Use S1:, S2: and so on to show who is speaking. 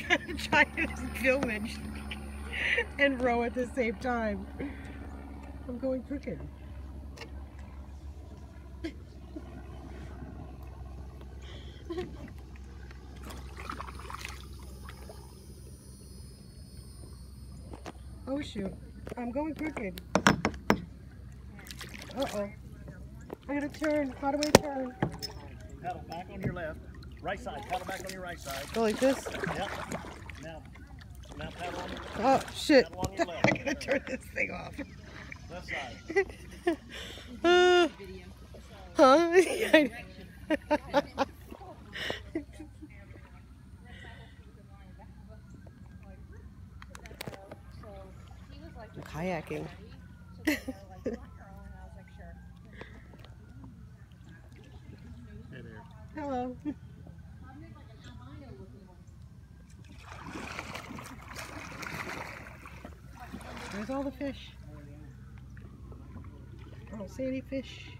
S1: trying to film it and row at the same time. I'm going crooked. Oh shoot, I'm going crooked. Uh-oh. I gotta turn. How do I turn?
S2: Paddle back on your left. Right side. Paddle back on your right side.
S1: Go like this?
S2: Yep. Now paddle on your
S1: Oh shit.
S2: paddle on your left.
S1: I gotta turn this thing off.
S2: Left side.
S1: Huh? Kayaking.
S2: Hey there.
S1: Hello. There's all the fish. I don't see any fish.